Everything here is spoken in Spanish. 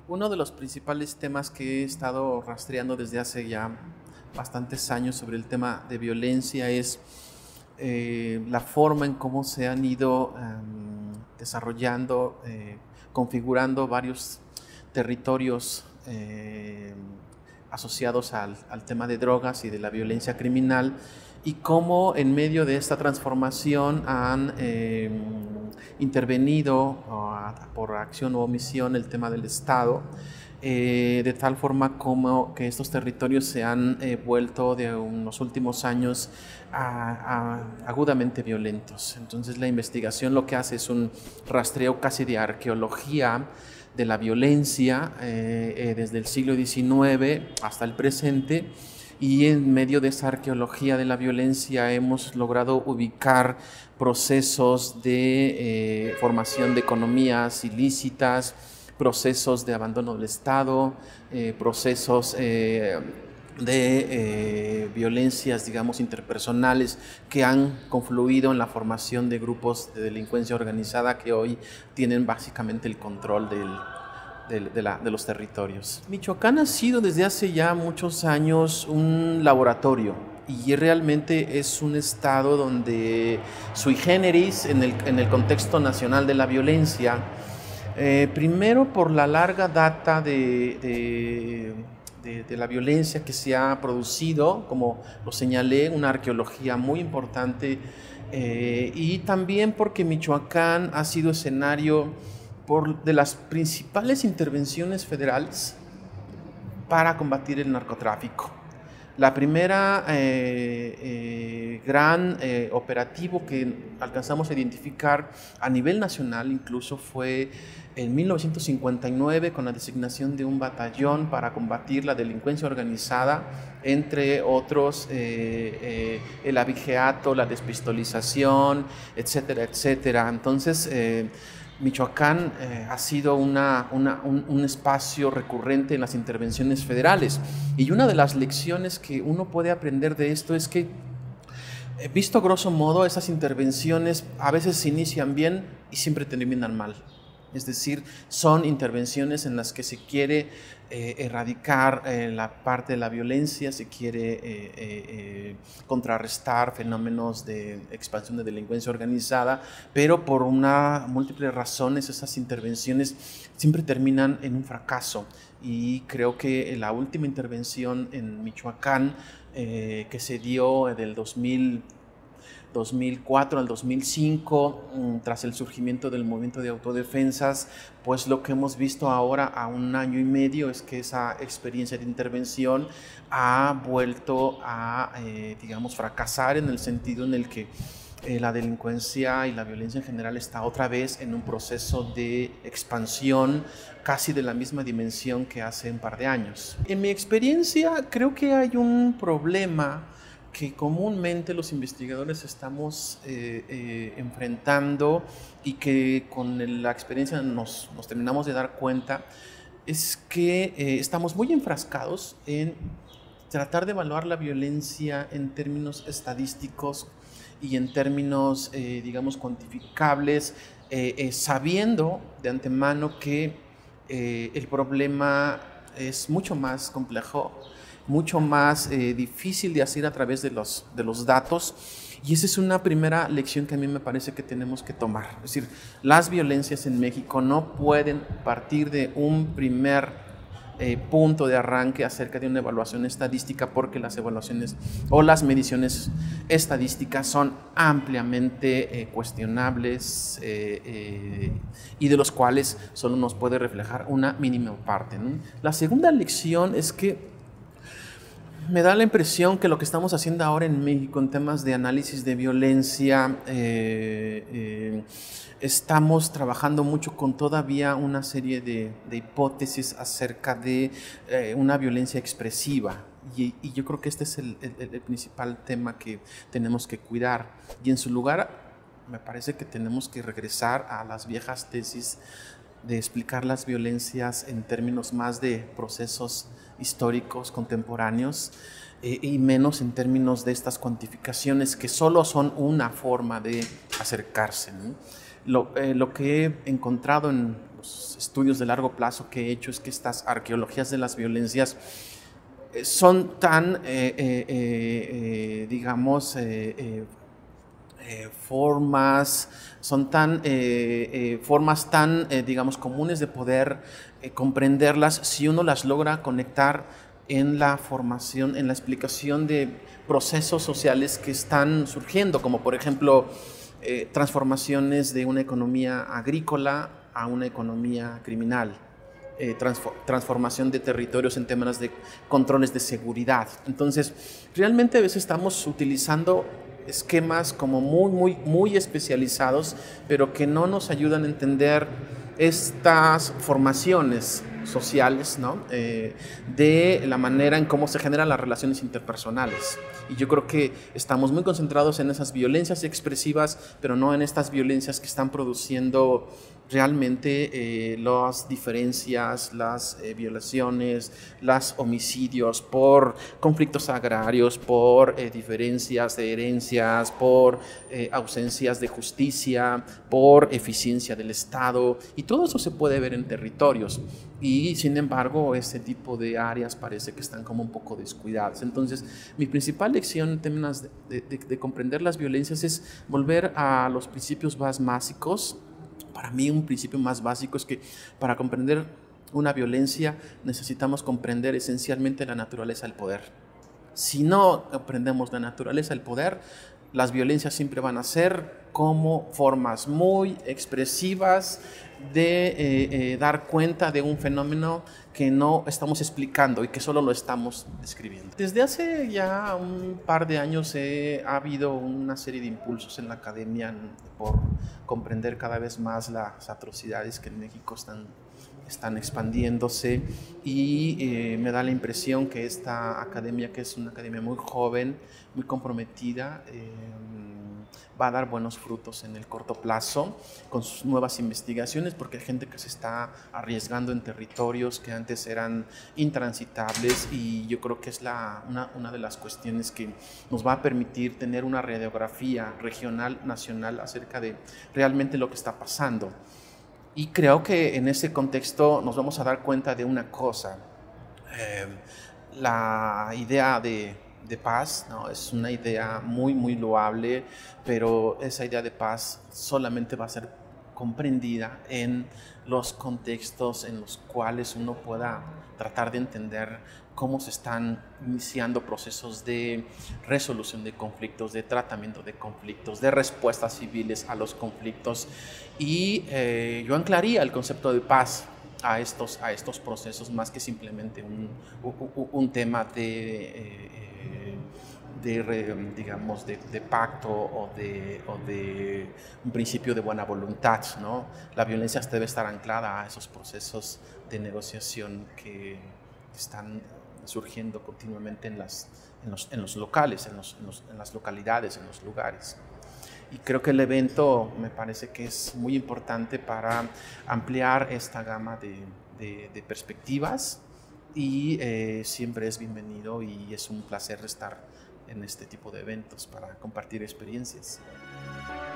Uno de los principales temas que he estado rastreando desde hace ya bastantes años sobre el tema de violencia es la forma en cómo se han ido desarrollando, configurando varios territorios asociados al tema de drogas y de la violencia criminal, y cómo en medio de esta transformación han intervenido por acción o omisión el tema del Estado, de tal forma como que estos territorios se han vuelto de unos últimos años agudamente violentos. Entonces la investigación lo que hace es un rastreo casi de arqueología de la violencia desde el siglo XIX hasta el presente, y en medio de esa arqueología de la violencia hemos logrado ubicar procesos de formación de economías ilícitas, procesos de abandono del Estado, procesos de violencias, digamos, interpersonales que han confluido en la formación de grupos de delincuencia organizada que hoy tienen básicamente el control de los territorios. Michoacán ha sido desde hace ya muchos años un laboratorio, y realmente es un estado donde sui generis en el contexto nacional de la violencia, primero por la larga data de la violencia que se ha producido, como lo señalé, una arqueología muy importante, y también porque Michoacán ha sido escenario de las principales intervenciones federales para combatir el narcotráfico. La primera gran operativo que alcanzamos a identificar a nivel nacional incluso fue en 1959, con la designación de un batallón para combatir la delincuencia organizada, entre otros el abigeato, la despistolización, etcétera, etcétera. Entonces Michoacán ha sido un espacio recurrente en las intervenciones federales, y una de las lecciones que uno puede aprender de esto es que, visto grosso modo, esas intervenciones a veces se inician bien y siempre terminan mal. Es decir, son intervenciones en las que se quiere erradicar la parte de la violencia, se quiere contrarrestar fenómenos de expansión de delincuencia organizada, pero por múltiples razones esas intervenciones siempre terminan en un fracaso. Y creo que la última intervención en Michoacán que se dio del 2004 al 2005, tras el surgimiento del movimiento de autodefensas, pues lo que hemos visto ahora a un año y medio es que esa experiencia de intervención ha vuelto a, digamos, fracasar, en el sentido en el que la delincuencia y la violencia en general está otra vez en un proceso de expansión casi de la misma dimensión que hace un par de años. En mi experiencia, creo que hay un problema que comúnmente los investigadores estamos enfrentando, y que con la experiencia nos terminamos de dar cuenta, es que estamos muy enfrascados en tratar de evaluar la violencia en términos estadísticos y en términos, digamos, cuantificables, sabiendo de antemano que el problema es mucho más complejo, mucho más difícil de hacer a través de los datos. Y esa es una primera lección que a mí me parece que tenemos que tomar. Es decir, las violencias en México no pueden partir de un primer punto de arranque acerca de una evaluación estadística, porque las evaluaciones o las mediciones estadísticas son ampliamente cuestionables, y de los cuales solo nos puede reflejar una mínima parte, ¿no? La segunda lección es que me da la impresión que lo que estamos haciendo ahora en México en temas de análisis de violencia, estamos trabajando mucho con todavía una serie de hipótesis acerca de una violencia expresiva. Y yo creo que este es el principal tema que tenemos que cuidar. Y en su lugar, me parece que tenemos que regresar a las viejas tesis de explicar las violencias en términos más de procesos históricos contemporáneos, y menos en términos de estas cuantificaciones que solo son una forma de acercarse, ¿no? Lo que he encontrado en los estudios de largo plazo que he hecho es que estas arqueologías de las violencias son tan, digamos, formas, son tan formas tan, digamos, comunes de poder comprenderlas si uno las logra conectar en la formación, en la explicación de procesos sociales que están surgiendo, como por ejemplo transformaciones de una economía agrícola a una economía criminal. Transformación de territorios en temas de controles de seguridad. Entonces, realmente a veces estamos utilizando esquemas como muy especializados, pero que no nos ayudan a entender estas formaciones sociales, ¿no? De la manera en cómo se generan las relaciones interpersonales. Y yo creo que estamos muy concentrados en esas violencias expresivas, pero no en estas violencias que están produciendo realmente las diferencias, las violaciones, los homicidios por conflictos agrarios, por diferencias de herencias, por ausencias de justicia, por eficiencia del Estado, y todo eso se puede ver en territorios. Y sin embargo, ese tipo de áreas parece que están como un poco descuidadas. Entonces, mi principal lección en términos de comprender las violencias es volver a los principios más básicos. Para mí un principio más básico es que para comprender una violencia necesitamos comprender esencialmente la naturaleza del poder. Si no comprendemos la naturaleza del poder, las violencias siempre van a ser como formas muy expresivas de dar cuenta de un fenómeno que no estamos explicando y que solo lo estamos describiendo. Desde hace ya un par de años ha habido una serie de impulsos en la academia por comprender cada vez más las atrocidades que en México están expandiéndose, y me da la impresión que esta academia, que es una academia muy joven, muy comprometida, va a dar buenos frutos en el corto plazo con sus nuevas investigaciones, porque hay gente que se está arriesgando en territorios que antes eran intransitables, y yo creo que es una de las cuestiones que nos va a permitir tener una radiografía regional, nacional, acerca de realmente lo que está pasando. Y creo que en ese contexto nos vamos a dar cuenta de una cosa. La idea de paz, ¿no? Es una idea muy loable, pero esa idea de paz solamente va a ser comprendida en los contextos en los cuales uno pueda tratar de entender cómo se están iniciando procesos de resolución de conflictos, de tratamiento de conflictos, de respuestas civiles a los conflictos. Y yo anclaría el concepto de paz a estos procesos, más que simplemente un tema digamos, de pacto o de un principio de buena voluntad, ¿no? La violencia debe estar anclada a esos procesos de negociación que están surgiendo continuamente en los locales, en las localidades, en los lugares. Y creo que el evento me parece que es muy importante para ampliar esta gama de perspectivas, y siempre es bienvenido y es un placer estar en este tipo de eventos para compartir experiencias.